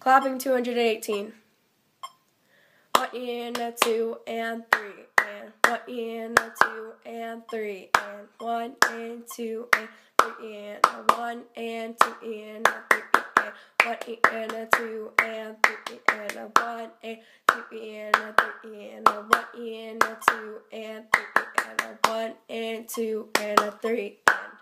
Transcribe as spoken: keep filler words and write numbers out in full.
Clapping two hundred eighteen. One and a two and three and one and a two and three and one and two and three and a one and two and a three and one and a two and three and a one and two and a three and a one and a two and three and a one and two and a three and